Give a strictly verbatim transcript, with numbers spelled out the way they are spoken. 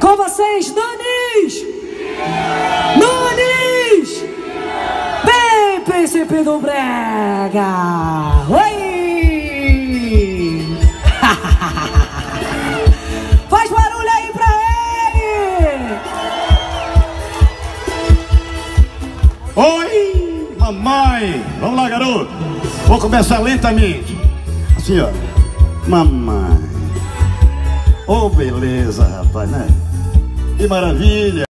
Com vocês, Nunes! Nunes! Bem, príncipe do brega! Oi! Faz barulho aí pra ele! Oi, mamãe! Vamos lá, garoto! Vou começar lentamente. Assim, ó. Mamãe. Oh, beleza, rapaz, né? Que maravilha!